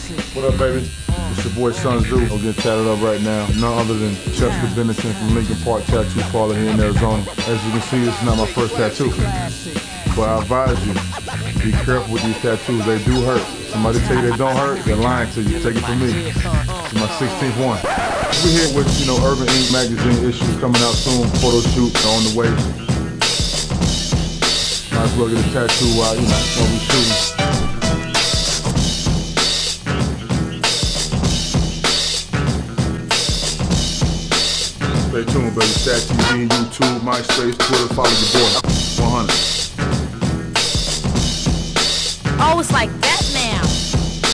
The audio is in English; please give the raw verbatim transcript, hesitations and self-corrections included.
What up, baby? It's your boy Sun Zoo. I'm getting tatted up right now. None other than Chester Bennington from Lincoln Park Tattoo Parlor here in Arizona. As you can see, this is not my first tattoo. But I advise you, be careful with these tattoos. They do hurt. Somebody tell you they don't hurt, they're lying to you. Take it from me. This is my sixteenth one. We're here with, you know, Urban Ink magazine issues coming out soon. Photo shoot on the way. Might as well get a tattoo while, you know, while we shooting. Stay tuned, baby. Stat T V, YouTube, MySpace, Twitter. Follow your boy. one hundred. Oh, it's like that.